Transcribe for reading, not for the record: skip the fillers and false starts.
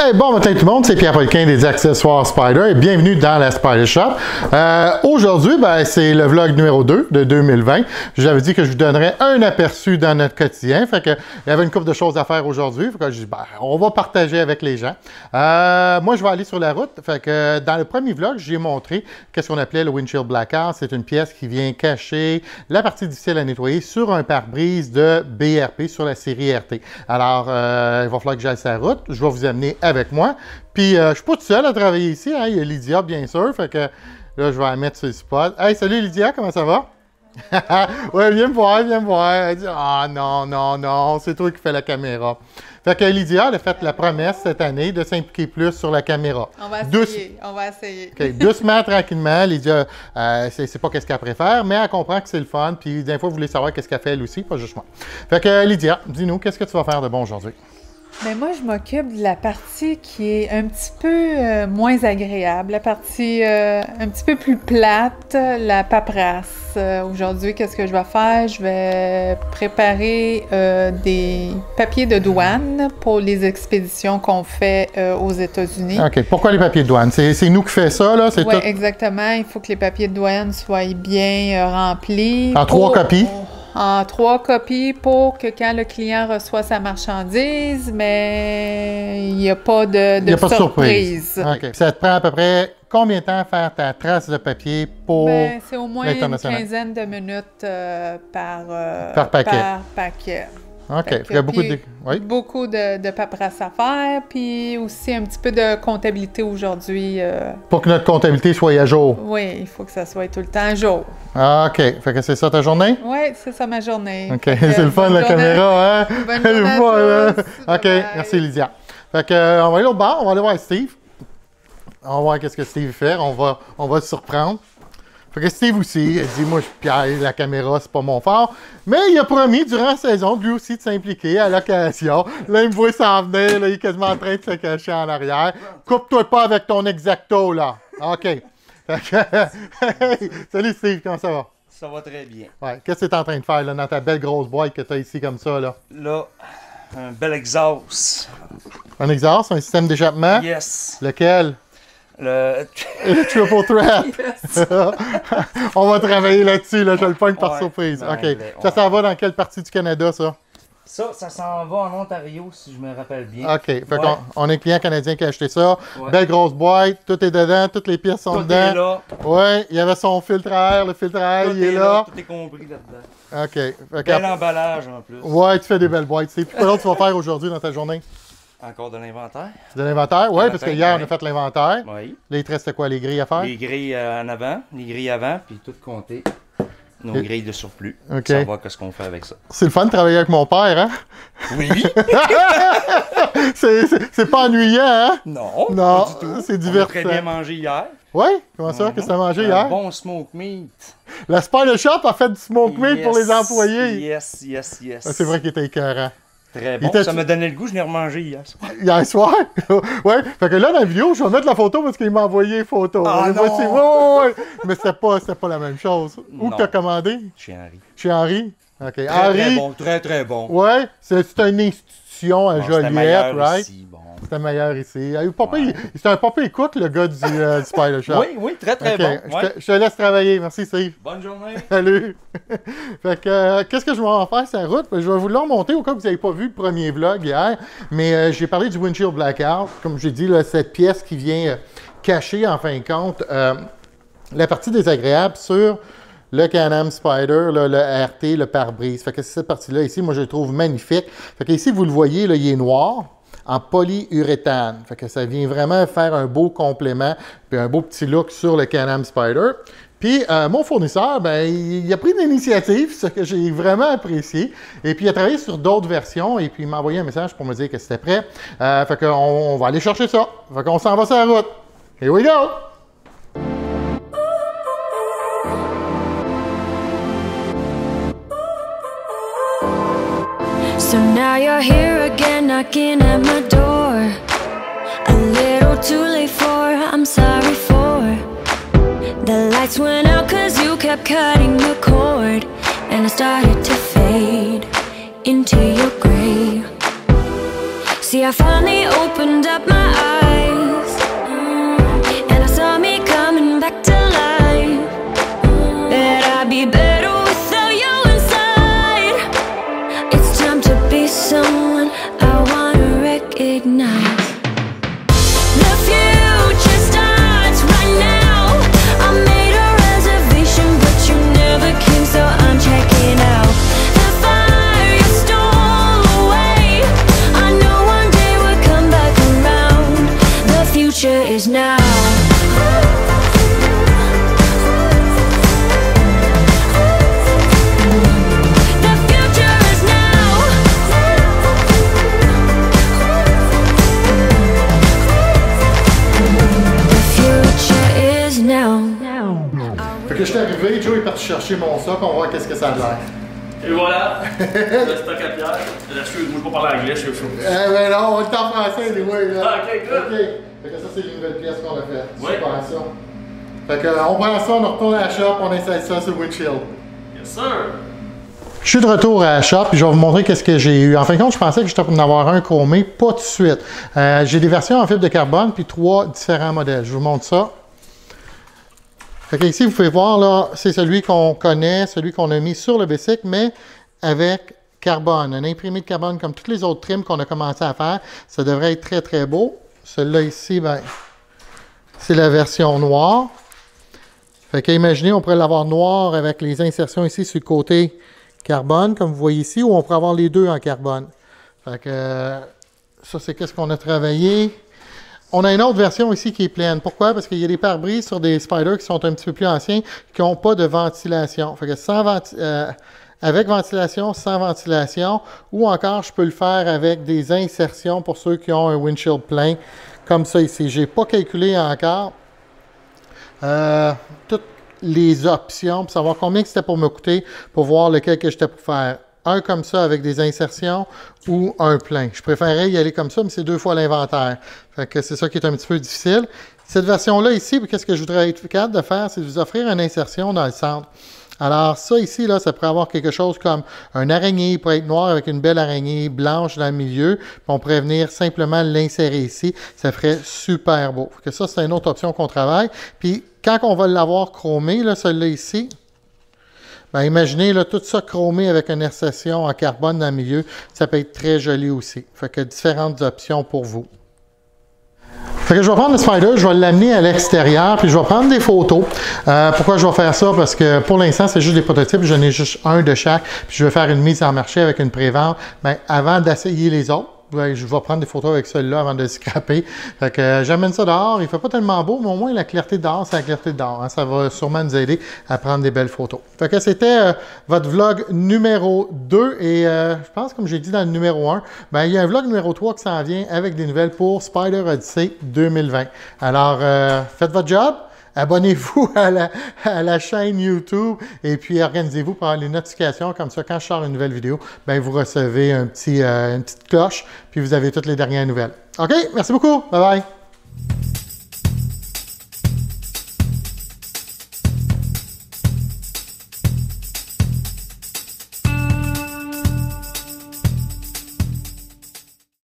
Hey, bon matin tout le monde, c'est Pierre Polquin des Accessoires Spyder et bienvenue dans la Spyder Shop. Aujourd'hui, c'est le vlog numéro 2 de 2020. J'avais dit que je vous donnerais un aperçu dans notre quotidien. Fait que il y avait une couple de choses à faire aujourd'hui. Fait que je dis, on va partager avec les gens. Moi, je vais aller sur la route. Fait que dans le premier vlog, j'ai montré qu'est-ce qu'on appelait le windshield blackout. C'est une pièce qui vient cacher la partie difficile à nettoyer sur un pare-brise de BRP sur la série RT. Alors, il va falloir que j'aille sur la route. Je vais vous amener avec moi. Puis, je suis pas tout seul à travailler ici. Hein? Il y a Lydia, bien sûr. Fait que là, je vais la mettre sur le spot. Hey, salut Lydia, comment ça va? Ouais, viens me voir, viens me voir. Elle dit, ah non, non, non, c'est toi qui fais la caméra. Fait que Lydia, elle a fait la promesse cette année de s'impliquer plus sur la caméra. On va essayer, on va essayer. Okay, doucement, tranquillement. Lydia, c'est pas qu'est-ce qu'elle préfère, mais elle comprend que c'est le fun. Puis, des fois, vous voulez savoir qu'est-ce qu'elle fait elle aussi, pas juste moi. Fait que Lydia, dis-nous, qu'est-ce que tu vas faire de bon aujourd'hui? Mais moi, je m'occupe de la partie qui est un petit peu moins agréable, la partie un petit peu plus plate, la paperasse. Aujourd'hui, qu'est-ce que je vais faire? Je vais préparer des papiers de douane pour les expéditions qu'on fait aux États-Unis. OK. Pourquoi les papiers de douane? C'est nous qui fait ça, là? Oui, exactement. Il faut que les papiers de douane soient bien remplis. En 3 copies? En 3 copies pour que quand le client reçoit sa marchandise, mais il n'y a pas de surprise. OK. Ça te prend à peu près combien de temps à faire ta trace de papier pour c'est au moins une quinzaine de minutes par paquet. OK. Il y a beaucoup de paperasse à faire, puis aussi un petit peu de comptabilité aujourd'hui. Pour que notre comptabilité soit à jour. Oui, il faut que ça soit tout le temps à jour. Ah, OK. Fait que c'est ça ta journée? Oui, c'est ça ma journée. OK. C'est le fun, la caméra, hein? Bonne journée à tous. OK. Merci, Lydia. Fait que, on va aller au bar, on va aller voir Steve. On va voir qu'est-ce que Steve fait. On va le surprendre. Fait que Steve aussi, il dit, moi, je suis Pierre, la caméra, c'est pas mon fort. Mais il a promis, durant la saison, lui aussi de s'impliquer à l'occasion. Là, il me voit s'en venir, là, il est quasiment en train de se cacher en arrière. Coupe-toi pas avec ton Exacto, là. OK. Fait que, salut Steve, comment ça va? Ça va très bien. Ouais. Qu'est-ce que tu es en train de faire, là, dans ta belle grosse boîte que tu as ici, comme ça, là? Là, un bel exhaust. Un exhaust, un système d'échappement? Yes. Lequel? Le triple threat. Yes. On va travailler là-dessus, là, je le pogne par surprise. Ben, OK. Ça va dans quelle partie du Canada, ça? Ça s'en va en Ontario, si je me rappelle bien. OK. Fait qu'on a un client canadien qui a acheté ça. Ouais. Belle grosse boîte, tout est dedans, toutes les pièces sont dedans. Tout est là. Oui, il y avait son filtre à air, le filtre à air, il est là. Tout est compris là-dedans. OK. Bel emballage en plus. Ouais, tu fais des belles boîtes. Puis quoi d'autre tu vas faire aujourd'hui dans ta journée? Encore de l'inventaire. De l'inventaire? Oui, parce que hier, on a fait l'inventaire. Oui. Là, il te restait quoi, les grilles à faire? Les grilles en avant, les grilles avant, puis tout compter. Nos grilles de surplus. OK. Savoir qu'est-ce qu'on fait avec ça. C'est le fun de travailler avec mon père, hein? Oui. c'est pas ennuyant, hein? Non, non, pas du tout. C'est divertissant. On a très bien mangé hier. Oui? Comment ça? Qu'est-ce que tu as mangé hier? Un bon smoke meat. La Spyder Shop a fait du smoke meat pour les employés. Yes. Ah, c'est vrai qu'il était écœurant. Très bon. Ça m'a donné le goût, je l'ai remangé hier soir. Hier soir? Oui. Fait que là, dans la vidéo, je vais mettre la photo parce qu'il m'a envoyé une photo. Ah non! Ouais. Mais c'était pas la même chose. Où tu as commandé? Chez Henri. Chez Henri? OK. Très, Henri, très bon, très bon. Ouais, c'est une institution à Joliette, right? Ici, bon. C'était meilleur ici. C'est un papa écoute, le gars du Spyder Shop. Oui, très bon. Je te laisse travailler. Merci, Steve. Bonne journée. Salut. Fait que, qu'est-ce que je vais en faire sur la route? Je vais vous le remonter au cas où vous n'avez pas vu le premier vlog hier. Mais j'ai parlé du windshield blackout. Comme j'ai dit, là, cette pièce qui vient cacher, en fin de compte, la partie désagréable sur le Can-Am Spyder, là, le RT, le pare-brise. Fait que c'est cette partie-là ici, moi je le trouve magnifique. Fait que ici, vous le voyez, là, il est noir en polyuréthane. Fait que ça vient vraiment faire un beau complément puis un beau petit look sur le Can-Am Spyder. Puis mon fournisseur, il a pris l'initiative, ce que j'ai vraiment apprécié. Et puis il a travaillé sur d'autres versions et puis il m'a envoyé un message pour me dire que c'était prêt. Fait qu'on va aller chercher ça. Fait qu'on s'en va sur la route. Here we go! So now you're here again, knocking at my door. A little too late for, I'm sorry for. The lights went out cause you kept cutting the cord. And I started to fade into your grave. See, I finally opened up my ignites. The future starts right now. I made a reservation, but you never came, so I'm checking out. The fire you stole away, I know one day we'll come back around. The future is now. Fait que je suis arrivé, Joe est parti chercher mon sac, on va voir qu'est-ce que ça a l'air. Et voilà, le stock à pierre. Moi, je peux parler anglais, je suis chaud. Eh ben non, on est en français, anyway, là. Ah, ok, good. Ok. Fait que ça, c'est les nouvelles pièces qu'on a faites. Oui. Super, ça. Fait que, on prend ça, on retourne à la shop, on installe ça sur le windshield. Yes, sir. Je suis de retour à la shop et je vais vous montrer qu'est-ce que j'ai eu. En fin de compte, je pensais que j'étais pour en avoir un chromé, pas tout de suite. J'ai des versions en fibre de carbone puis 3 différents modèles. Je vous montre ça. Fait que ici, vous pouvez voir, là, c'est celui qu'on connaît, celui qu'on a mis sur le bicycle, mais avec carbone. Un imprimé de carbone comme toutes les autres trims qu'on a commencé à faire. Ça devrait être très, très beau. Celui-là ici, ben, c'est la version noire. Fait que imaginez, on pourrait l'avoir noir avec les insertions ici sur le côté carbone, comme vous voyez ici, ou on pourrait avoir les deux en carbone. Fait que ça, c'est qu'est-ce qu'on a travaillé. On a une autre version ici qui est pleine. Pourquoi? Parce qu'il y a des pare-brises sur des Spyder qui sont un petit peu plus anciens, qui n'ont pas de ventilation. Fait que avec ventilation, sans ventilation, ou encore je peux le faire avec des insertions pour ceux qui ont un windshield plein, comme ça ici. Je n'ai pas calculé encore toutes les options pour savoir combien c'était pour me coûter, pour voir lequel que j'étais pour faire. Un comme ça avec des insertions ou un plein. Je préférerais y aller comme ça, mais c'est 2 fois l'inventaire. Fait que c'est ça qui est un petit peu difficile. Cette version-là ici, qu'est-ce que je voudrais être capable de faire, c'est de vous offrir une insertion dans le centre. Alors ça ici, là, ça pourrait avoir quelque chose comme un araignée, il pourrait être noir avec une belle araignée blanche dans le milieu. Puis on pourrait venir simplement l'insérer ici. Ça ferait super beau. Fait que ça, c'est une autre option qu'on travaille. Puis quand on va l'avoir chromé, là, celui-là ici, ben, imaginez là, tout ça chromé avec une insertion en carbone dans le milieu, ça peut être très joli aussi. Fait que différentes options pour vous. Fait que je vais prendre le Spyder, je vais l'amener à l'extérieur, puis je vais prendre des photos. Pourquoi je vais faire ça? Parce que pour l'instant, c'est juste des prototypes, j'en ai juste un de chaque, puis je vais faire une mise en marché avec une pré-vente. Ben, avant d'essayer les autres, je vais prendre des photos avec celui-là avant de le scraper. Fait que j'amène ça dehors. Il ne fait pas tellement beau, mais au moins la clarté dehors, c'est la clarté dehors. Hein. Ça va sûrement nous aider à prendre des belles photos. Fait que c'était votre vlog numéro 2. Et je pense, comme j'ai dit dans le numéro 1, ben, il y a un vlog numéro 3 qui s'en vient avec des nouvelles pour Spyder Odyssey 2020. Alors, faites votre job. Abonnez-vous à la chaîne YouTube et puis organisez-vous pour avoir les notifications. Comme ça, quand je sors une nouvelle vidéo, ben, vous recevez une petite cloche puis vous avez toutes les dernières nouvelles. OK? Merci beaucoup. Bye bye.